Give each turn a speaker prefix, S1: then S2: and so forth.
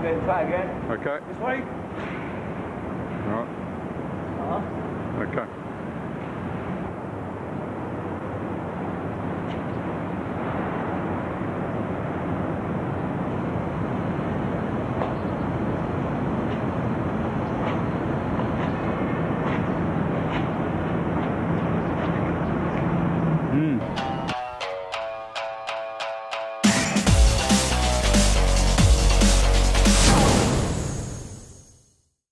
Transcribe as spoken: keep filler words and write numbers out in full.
S1: Then try again.
S2: Okay.
S1: This way.
S2: All right.
S1: Uh-huh.
S2: Okay. Mm.